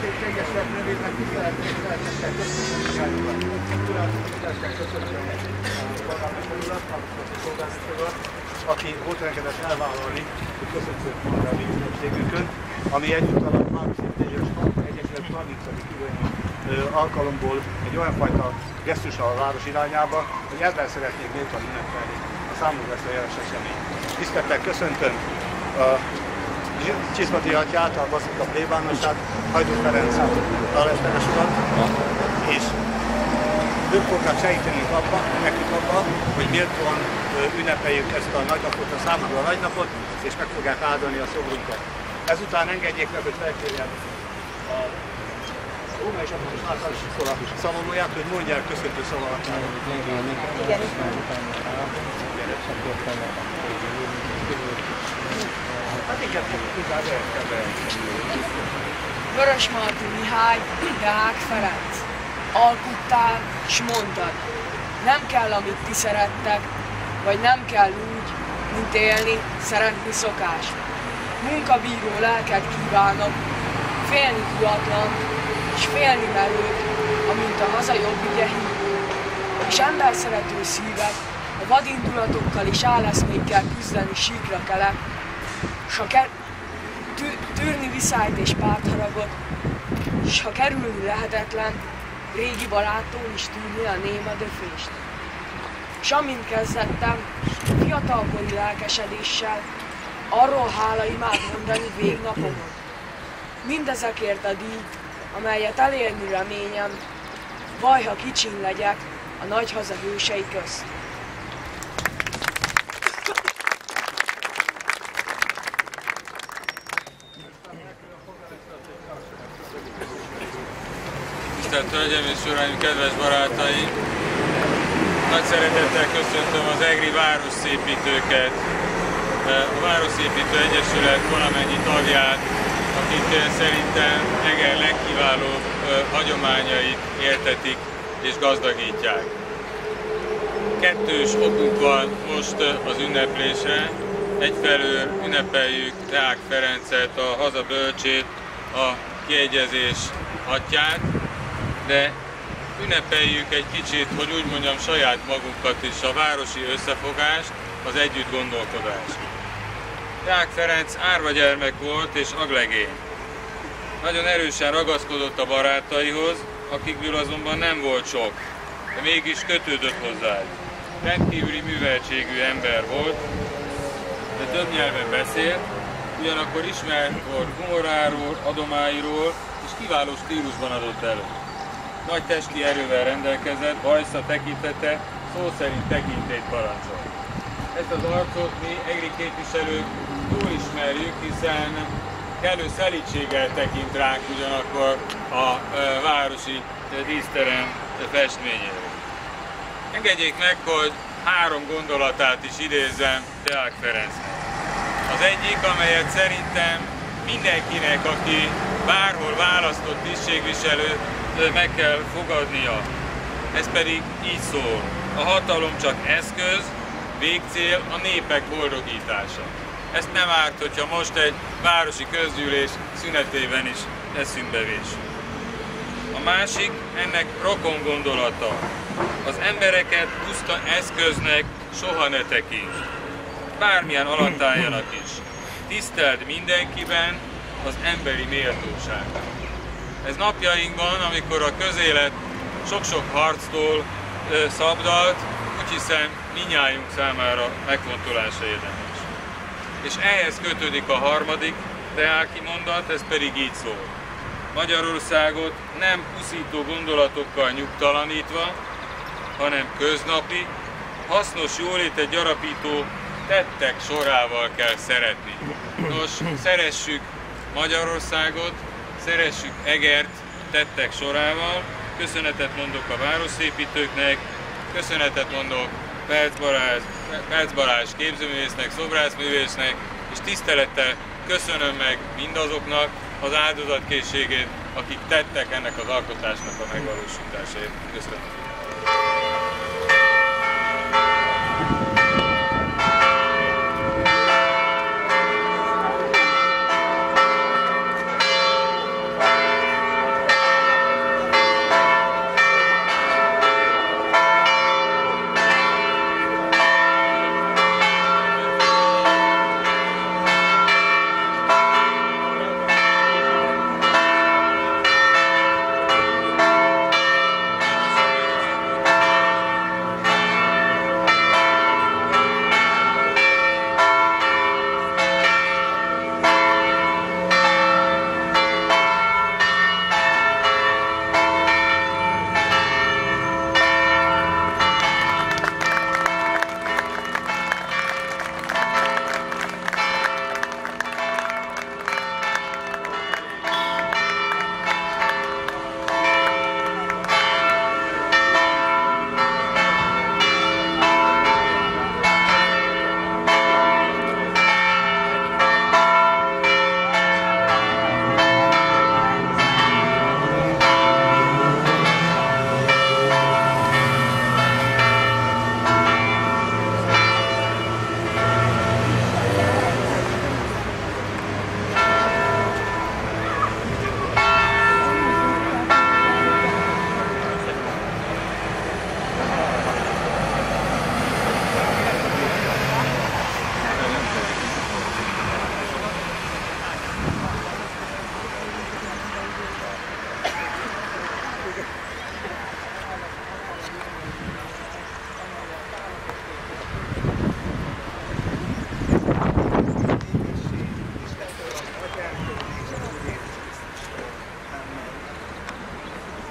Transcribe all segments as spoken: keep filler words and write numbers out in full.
Egyesület nevében tisztelettel köszönöm aki volt rengetett elvállalni, hogy köszönjük volna a mi ünnepségünkön, ami egyúttal a Városi Egyesület harmincadik alkalomból egy olyan fajta gesztus a város irányába, hogy ebben szeretnék méltán ünnepelni a számunkra ezt a jeles eseményt. Tisztelettel köszöntöm a Csiszmati atyát, a Baszika plébánosát, Hajdú Ferenc alelnökes urat, és ők fognak segíteni abban, nekünk abban, hogy méltóan ünnepeljük ezt a nagynapot, a számunkra a nagynapot, és meg fogják áldani a szobrunkat. Ezután engedjék meg, hogy felkérjem a Róma és Apostol általános iskola szavazóját, hogy mondják köszöntő szavakat. Igen, Vörösmarty Mihály, Deák Ferenc. Alkuttál, s mondtad, nem kell, amit ti szerettek, vagy nem kell úgy, mint élni, szeretni szokás. Munkabíró lelket kívánok, félni tudatlan, és félni merőt, amint a haza jobb ügye hívó. És emberszerető szívek, a vadindulatokkal és áleszmékkel küzdeni síkra kelek, s ha ker tű tűrni viszályt és pártharagot, s ha kerülni lehetetlen, régi barátom is tűrni a néma döfést. S amint kezdettem, fiatalkori lelkesedéssel, arról hála imád mondani végnapomon. Mindezekért a díj, amelyet elérni reményem, vaj, ha kicsin legyek a nagy haza hősei közt. Tisztelt Hölgyeim és Uraim, kedves barátaim! Nagy szeretettel köszöntöm az egri városszépítőket, a Városszépítő Egyesület valamennyi tagját, akik szerintem Eger legkiválóbb hagyományait éltetik és gazdagítják. Kettős okunk van most az ünneplésre. Egyfelől ünnepeljük Deák Ferencet, a haza bölcsét, a kiegyezés atyát, de ünnepeljük egy kicsit, hogy úgy mondjam, saját magunkat is, a városi összefogást, az együtt gondolkodást. Deák Ferenc árva gyermek volt és aglegény. Nagyon erősen ragaszkodott a barátaihoz, akikből azonban nem volt sok, de mégis kötődött hozzájuk. Rendkívüli műveltségű ember volt, de több nyelven beszélt, ugyanakkor ismert volt humoráról, adomáiról, és kiváló stílusban adott elő. Nagy testi erővel rendelkezett, bajsza tekintete szó szerint tekintélyt parancsol. Ezt az arcot mi egri képviselők jól ismerjük, hiszen kellő szelídséggel tekint ránk ugyanakkor a e, városi díszterem festményére. Engedjék meg, hogy három gondolatát is idézzem Deák Ferencnek. Az egyik, amelyet szerintem mindenkinek, aki bárhol választott tisztségviselő, meg kell fogadnia. Ez pedig így szól. A hatalom csak eszköz, végcél a népek boldogítása. Ezt nem árt, hogyha most egy városi közgyűlés szünetében is eszünkbe vésünk. A másik, ennek rokon gondolata. Az embereket puszta eszköznek soha ne tekints. Bármilyen alatt álljanak is. Tiszteld mindenkiben az emberi méltóságot. Ez napjainkban, amikor a közélet sok-sok harctól ö, szabdalt, úgy hiszem mindnyájunk számára megfontolása érdemes. És ehhez kötődik a harmadik deáki mondat, ez pedig így szól. Magyarországot nem pusztító gondolatokkal nyugtalanítva, hanem köznapi, hasznos jólétet gyarapító tettek sorával kell szeretni. Nos, szeressük Magyarországot, szeressük Egert tettek sorával. Köszönetet mondok a városszépítőknek, köszönetet mondok Perc Balázs, Perc Balázs képzőművésznek, szobrászművésznek, és tisztelettel köszönöm meg mindazoknak az áldozatkészségét, akik tettek ennek az alkotásnak a megvalósításáért. Köszönöm.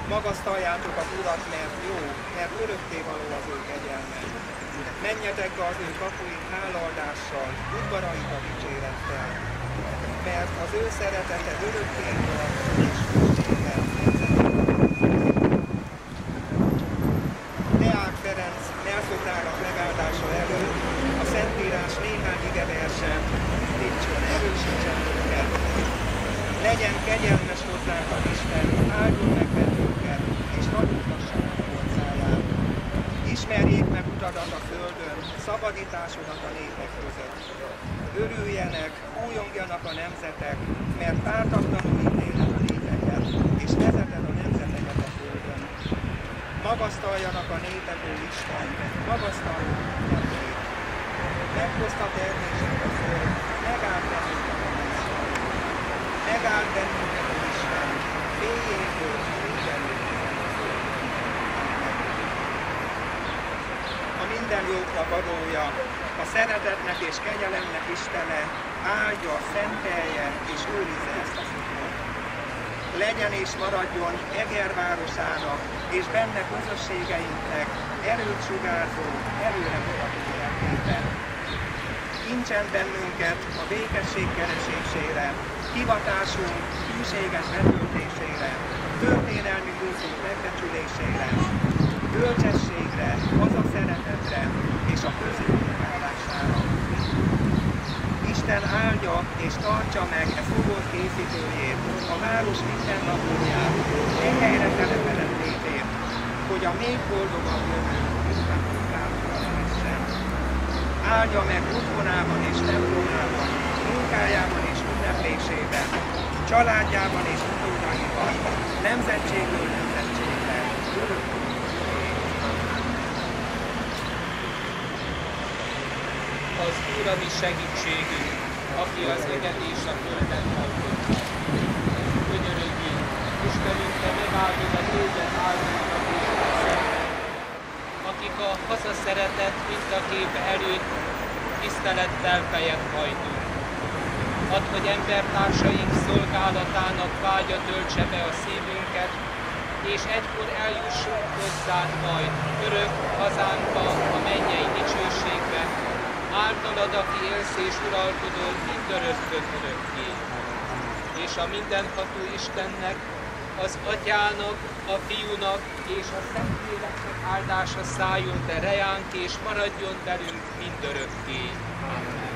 Magasztaljátok az Urat, mert jó, mert örökké való az ő kegyelme. Menjetek be az ő kapuin hálaadással, udvarait a dicsérettel, mert az ő szeretete örökké tart, és örökkével Deák Ferenc melszokrának megáldása előtt a Szentírás néhány igeverse indítson, erősítsen őket. Legyen kegyelmes hozzánk az Isten, áldjon meg bennünket, és hagyjuk hozzáját. Ismerjék meg utadat a földön, szabadításodat a népek között. Örüljenek, újongjanak a nemzetek, mert pártatlanul ítéled a népeket, és vezeted a nemzeteket a földön. Magasztaljanak a népek, ó Isten, magasztaljuk mindenkit. Meghozta termését a föld, megállt bennünket a mennyiség. Megállt bennünket a Isten, féljétől mindenütt. A minden jókra valója, a szeretetnek és kegyelemnek Istene áldja, szentelje és őrizze ezt a földet. Legyen és maradjon Eger városának és benne közösségeinknek erőt sugárzó, erőre mutató jelképe. Kincsen bennünket a békesség keresésére, hivatásunk hűséges betöltésére, történelmi múltunk megbecsülésére, bölcsességre, hazaszeretetre és a közülmunkálására. Isten áldja és tartsa meg e fogott készítőjét, a város minden lakóját, e helyre telepedett népét, hogy a még boldogabb jövő Isten munkálóra lehessen. Áldja meg otthonában és templomában, munkájában és ünneplésében, családjában és utódaiban, nemzetségről nemzetségre, örökké. Az Úr a mi segítségünk, aki az eget és a földet alkotta. Könyörögjünk, Istenünk, te megáldod a téged áldozatot és a szentet, akik a hazaszeretet mintaképe előtt tisztelettel fejet hajtunk. Add, hogy embertársaink szolgálatának vágya töltse be a szívünket, és egykor eljussunk hozzánk majd örök hazánkba, a mennyei dicsőségbe, általad, aki élsz és uralkodol mindörökkön örökké. És a mindenható Istennek, az Atyának, a Fiúnak és a Szentléleknek áldása szálljon be rejánk, és maradjon velünk mindörökké. Amen.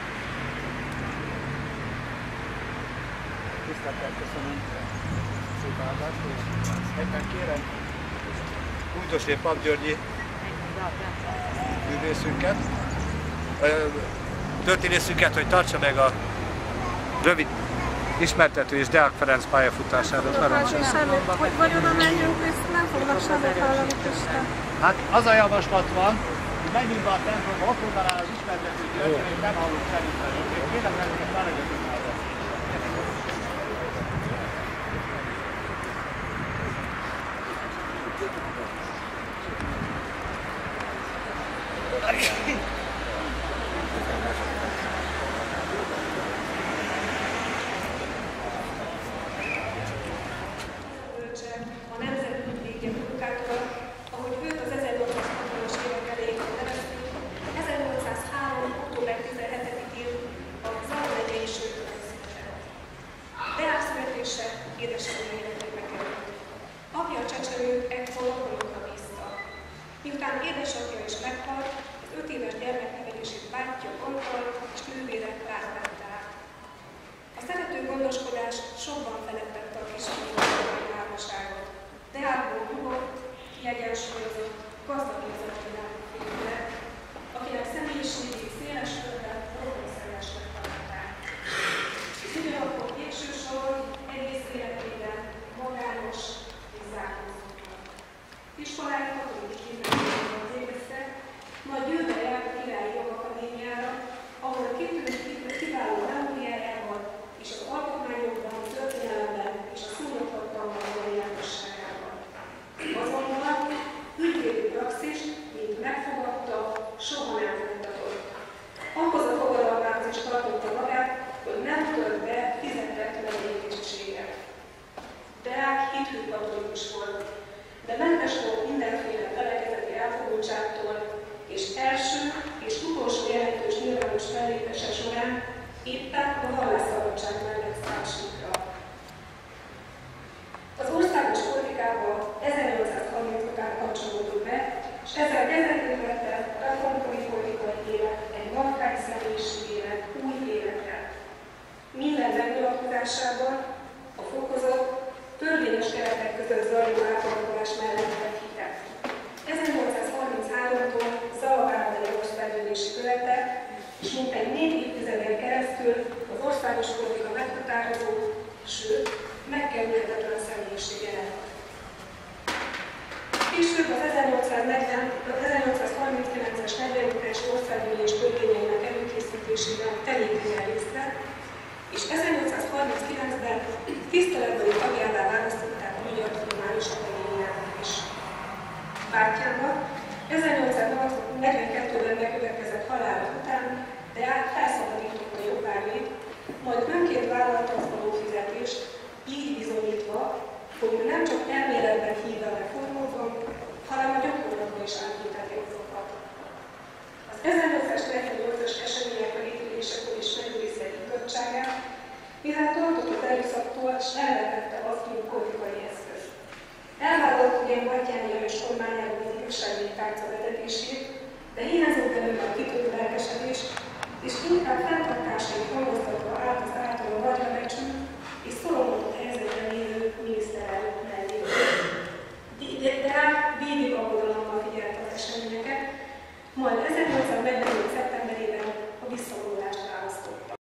Tisztelettel köszönöm szép áldást, és egyben kérem Újtosé Pap Györgyi művészünket, történészünket, hogy tartsa meg a rövid ismertető és Deák Ferenc pályafutásáról. Hogy vagy oda menjünk, és nem fognak semmit hallani, Isten. Hát az a javaslat van, hogy menjünk be a templomba, ott mondaná az ismertető György, hogy nem hallunk szerintem. Kérem meg, hogy várjatok már be. Miután édesapja is meghalt, az öt éves gyermeknevelését bátyja Antal és nővére látvette át. A szerető gondoskodás sokban felettette a kisfiú házasságot. Deákból nyugodt, kiegyensúlyozott, gazdag érzelmi férfi lett, akinek személyiségét széles körben rokonszeresnek találták. Ugyanakkor végső soron egész életében magános és zárkózott. Iskoláit katolikus gimnáziumban végezte, majd jövőre járt a Királyi Jogakadémiára, ahol a kitűnő kiváló memóriájával és az alkotmányokban, történelemben és a szúnyogtartalomban való jártasságával. Azonban ügyvédi praxis, mint megfogadta, soha nem folytatott. Ahhoz a fogadalmához is tartotta magát, hogy nem tört be fizetett megyei tisztséget. Deák hithű katolikus volt, de mentes volt mindenféle felekezeti elfogultságtól, és első és utolsó jelentős nyilvános fellépése során éppen a vallásszabadság mellett szállt síkra. Az országos politikába ezernyolcszázharminc után kapcsolódott be, és ezzel kezdetét vette a reformkori politikai élet egy markáns személyiségének új élete. Minden megnyilatkozásában a fokozott, törvényes keretek között zajló átalakulás mellett vett hitet. ezernyolcszázharminchárom-tól Zalavármegye országgyűlési követe, és mintegy négy évtizeden keresztül az országos politika meghatározó, sőt, megkerülhetetlen személyisége lett. Később az ezernyolcszázharminckilences negyvenötös országgyűlés törvényeinek előkészítésében tevékenyen részt vett, és ezernyolcszázharminckilencben tiszteletbeli tagjává választották a Magyar Tudományos Akadémiának is. Pártjának ezernyolcszáznegyvenkettőben bekövetkezett halála után Deák felszabadította jobbágyait, majd önként vállalta az adófizetést, így bizonyítva, hogy ő nem csak elméletben hív a reformokban, hanem a gyakorlatban is átülteti azokat. Az ezernyolcszáznegyvennyolcas események megítélésekor is megőrizte higgadtságát, mivel tartott az erőszaktól, és elvetette azt, mint politikai eszköz. Elvállalt ugyan Batthyány Lajos kormányáról az igazságügyi tárca vezetését, de hiányzott belőle a kitörő lelkesedés, és inkább fenntartásait hangoztatva állt az